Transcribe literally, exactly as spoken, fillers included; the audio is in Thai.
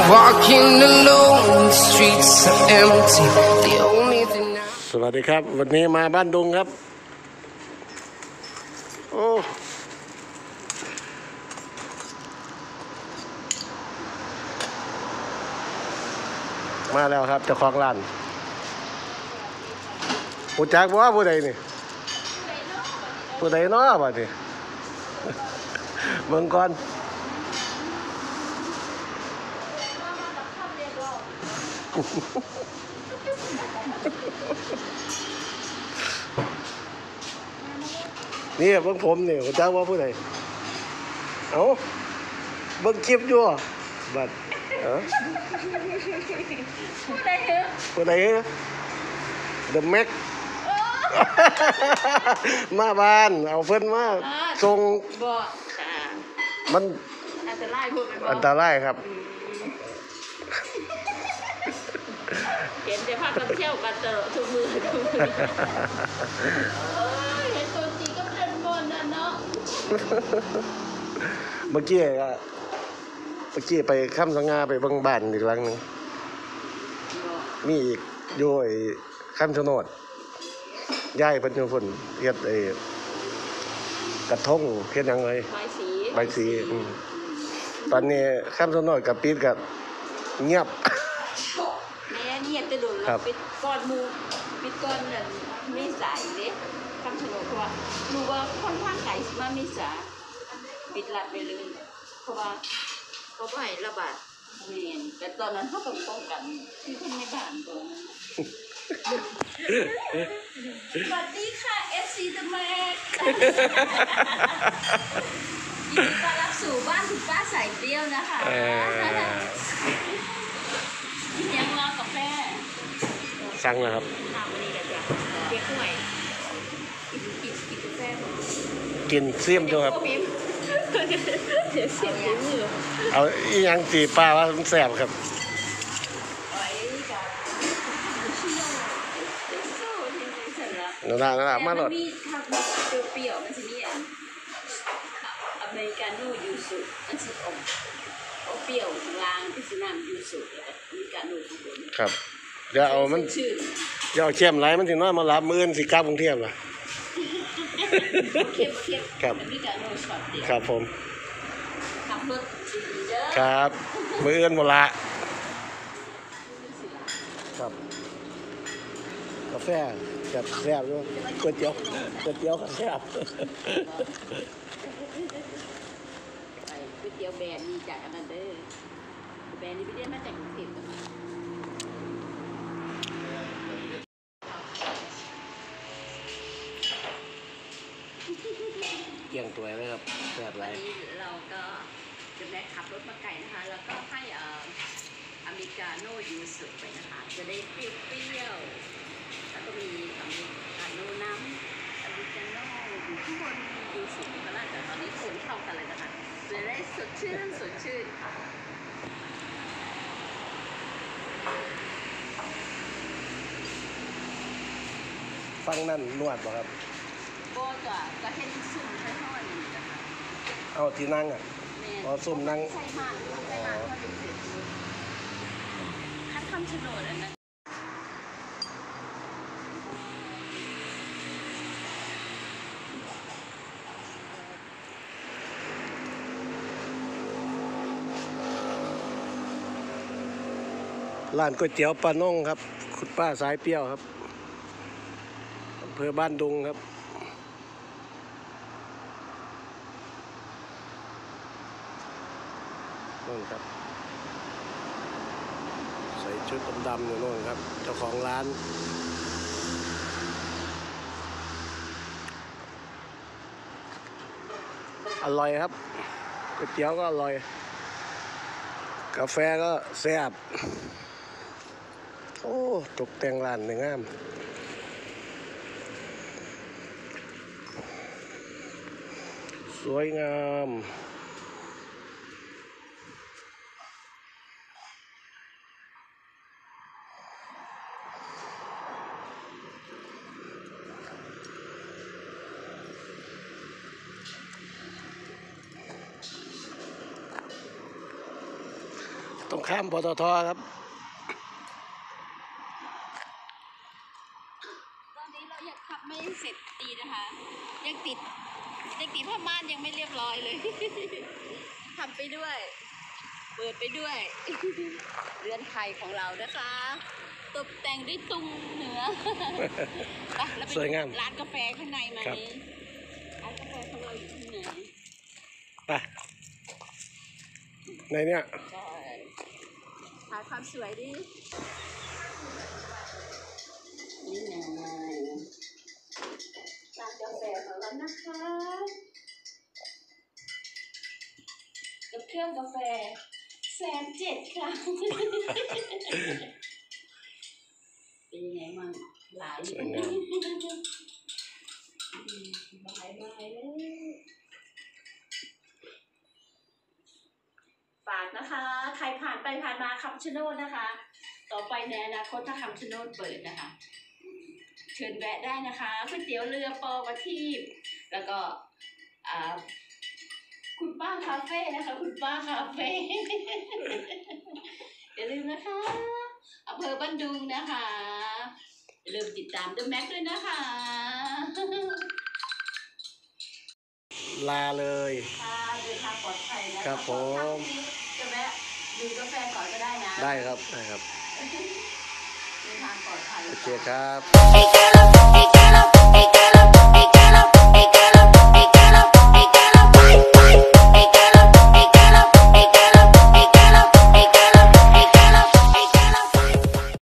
Walking alone, the streets are empty. The only thing I... สวัสดีครับวันนี้มาบ้านดุงครับโอ้มาแล้วครับเจ้าของร้านผู้จักบ่ว่าผู้ใดนี่ผู้ใดเนาะบัดนี้เบิ่งก่อนนี่เบิ่งผมนี่ผู้จักว่าผู้ใดเอ้าเบิ่งคลิปอยู่บัดเอ้อผู้ใดเหรอผู้ใดเหรอ The Mac มาบ้านเอาเพิ่นมาส่งบ่มันอันตรายพูดมันบ่อันตรายครับเห็นแต่ภาพกันเที่ยวกันเตอทุกมือทุกมือเห็นตัวจริงก็เป็นบนนั่นเนาะเมื่อกี้อะเมื่อกี้ไปข้ามสังงาไปเบิ่งบ้านอีกหลังนึงมีอีกอยู่ไอ้ข้ามโฉนดย้ายเพิ่นอยู่พุ่นเฮ็ดไอ้กระทงเฮ็ดหยังเลยใบสีใบสีอืมตอนนี้ข้ามโฉนดกับปิดก็เงียบแม่เงียบจะโดนแล้วปิดก้อนหมู่ปิดก้อนนั่นไม่สายเด้ข้ามโฉนดเพราะว่ารู้ว่าค่อนข้างไกลมาไม่สาปิดลัดไปเลยเพราะว่าเขาบ่ให้ระบาดแม่นแต่ตอนนั้นเฮาก็ป้องกันที่คนในบ้านก่อนสวัสดีค่ะ เอฟ ซี The Mac ยินดีต้อนรับสู่บ้านคุณป้าสายเปรี้ยวนะคะกินยังรอกาแฟสั่งแล้วครับทำวันนี้กันจ้ะเด็กหน่อยกินกินกินกาแฟกินเสี่ยมด้วยครับเดี๋ยวเสี่ยมด้วยมือเอาอีหยังตีป้าว่ามันแสบครับนั่นแหละนั่นแหละมาหลดมีทางเปรี้ยวๆมันจะมีอันอเมริกาโน่ยูสุมันจะอมเปรี้ยวข้างล่างที่สนามยูสุอเมริกาโน่ข้างบนครับเดี๋ยวเอามันเดี๋ยวเอาเข้มไรมันถึงน้อยมารับมื้อสิกลับกรุงเทพล่ะเข้มเข้มครับอเมริกาโน่ช็อตเดียวครับผมขับรถดีเด้อครับมื้ออื่นหมดละครับกาแฟกับแซ่บด้วยก๋วยเตี๋ยวก๋วยเตี๋ยวกับแซ่บก๋วยเตี๋ยวแบรนด์นี่จากอันนั้นเด้อแบรนด์นี้ไปเรียนมาจากกรุงเทพเกี่ยงตัวเลยครับแซ่บไรเราก็จะแม่ขับรถมาไก่นะคะแล้วก็ให้เอ่ออเมริกาโน่ยูสุไปนะคะจะได้เปรี้ยวแล้วก็มีอเมริกาโน่น้ำอเมริกาโน่อยู่ข้างบนยูสุก็น่าจะตอนนี้คนเข้ากันเลยนะคะจะได้สดชื่นสดชื่นฟังนั่นนวดป่ะครับโบจ้ะก็เห็นซุ่มใช้ท่อนี่นะคะเอาที่นั่งอ่ะอ๋อซุ่มนั่งใช่มากใช่มากคัดคำชะโนดอันนั้นร้านก๋วยเตี๋ยวป้าน่งครับคุณป้าสายเปรี้ยวครับอำเภอบ้านดุงครับนู่นครับใส่ชุดดำๆอยู่นู่นครับเจ้าของร้านอร่อยครับก๋วยเตี๋ยวก็อร่อยกาแฟก็แซ่บโอ้ตกแต่งร้านหนึ่งงามสวยงามต้องข้ามปตทครับตอนนี้เรายังขับไม่เสร็จดีนะคะยังติดยังติดผ้าม่านยังไม่เรียบร้อยเลย ทำไปด้วยเปิดไปด้วย เรือนไทยของเรานะคะตกแต่งด้วยตุงเหนือ ไปแล้วไปสวยงามร้านกาแฟข้างในไหมครับร้านกาแฟของเราอยู่ที่ไหนไปในเนี้ยใช่ถ่ายความสวยดินี่ไงร้านกาแฟของเรานะคะกับเครื่องกาแฟแสนเจ็ดค่ะ เป็นยังไงมั่งหลายสวยงามบายบายเลยฝากนะคะ ใครผ่านไปผ่านมาคำชะโนดนะคะ ต่อไปในอนาคตถ้าคำชะโนดเปิดนะคะ เชิญแวะได้นะคะก๋วยเตี๋ยวเรือปอประทีปแล้วก็อ่าคุณป้าคาเฟ่นะคะ คุณป้าคาเฟ่ อย่าลืมนะคะอำเภอบ้านดุงนะคะอย่าลืมติดตามเดอะแม็กด้วยนะคะลาเลยค่ะเดินทางปลอดภัยนะครับผมจะแวะดื่มกาแฟก่อนก็ได้นะได้ครับได้ครับเดินทางปลอดภัยโอเคครับ Hey, girl, hey, girl.